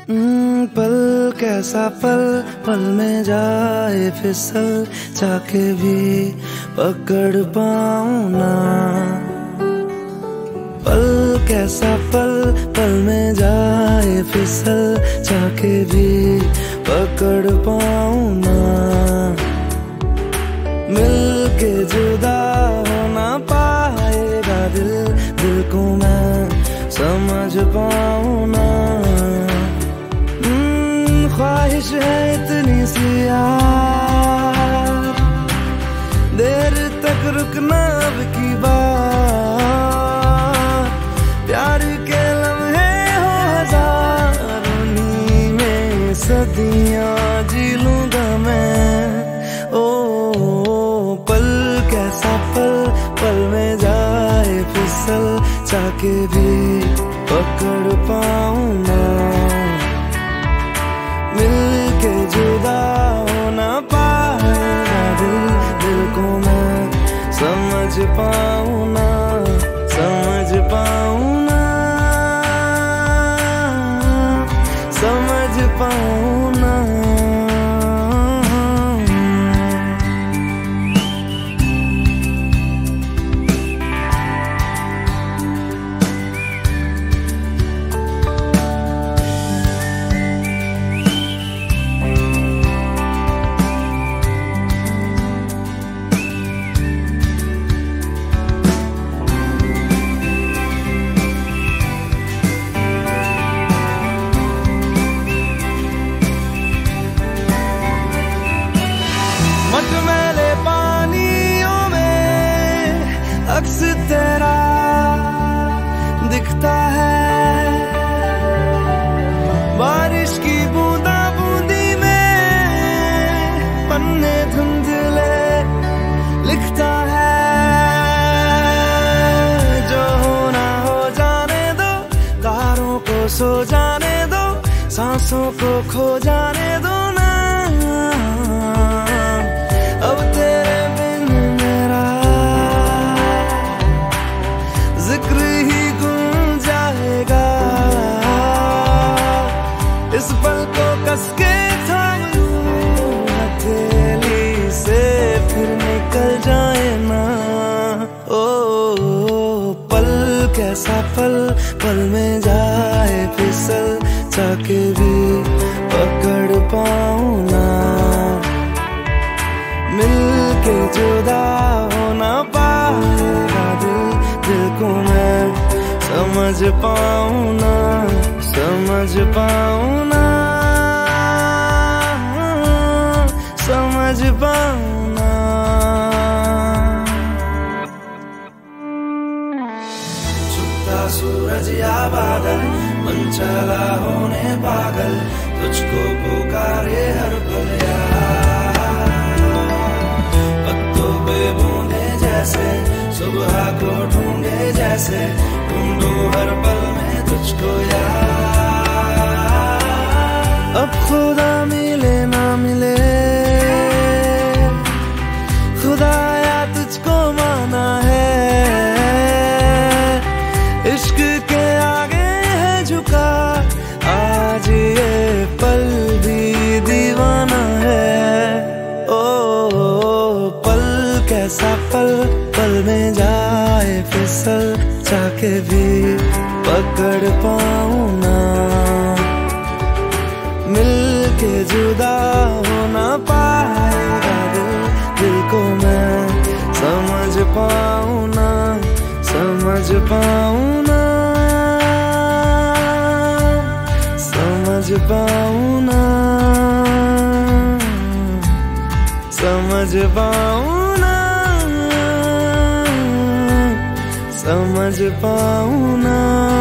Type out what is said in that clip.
पल कैसा पल, पल में जाए फिसल, चाके भी पकड़ पाऊं ना। पल कैसा पल, पल में जाए फिसल, चाके भी पकड़ पाऊं ना। मिल के जुदा हो ना पाएगा दिल, दिल को मैं समझ पाऊं ना। ख्वाहिश है इतनी सी यार, देर तक रुकना अब की बात। प्यार के लम्हे हो हजारों, में सदियां जी लूंगा मैं। ओ पल कैसा पल, पल में जाए फिसल, चाके भी पकड़ पाऊं ना। मिल के जुदा हो ना पाएगा दिल, दिल को मैं समझ पाऊं ना, समझ पाऊं ना, समझ पाऊं ना। मटमैले पानियों में अक्स तेरा दिखता है, बारिश की बूंदा बूंदी में पन्ने धुंधले लिखता है। जो होना हो जाने दो, तारों को सो जाने दो, सांसों को खो जाने दो ना। अब तेरे बिन मेरा जिक्र ही गुम जाएगा। इस पल को कस के थाम लूं हथेली से, फिर निकल जाए ना। ओ पल कैसा पल, पल में जाए फिसल, चाके भी पकड़ पाऊं ना। मिल के जुदा हो ना पाएगा दिल, दिल को मैं समझ पाऊं ना, समझ पाऊं ना, समझ पाऊं ना। छुपता सूरज या बादल, मन चला होने पागल, तुझको पुकारे हर पल यार। बूंदे जैसे सुबह को ढूंढे, जैसे ढूंढूं हर पल में तुझको यार। अब खुदा मिले ना मिले, खुदाया तुझको माना है। इश्क के आगे है झुका, आज ये पल भी दीवाना है। कैसा पल, पल में जाए फिसल, चाके भी पकड़ पाऊं ना। मिल के जुदा हो ना पाएगा दिल, दिल को मैं समझ पाऊं ना, समझ पाऊं ना, समझ पाऊं ना, समझ पाऊं ना, समझ पाऊं ना।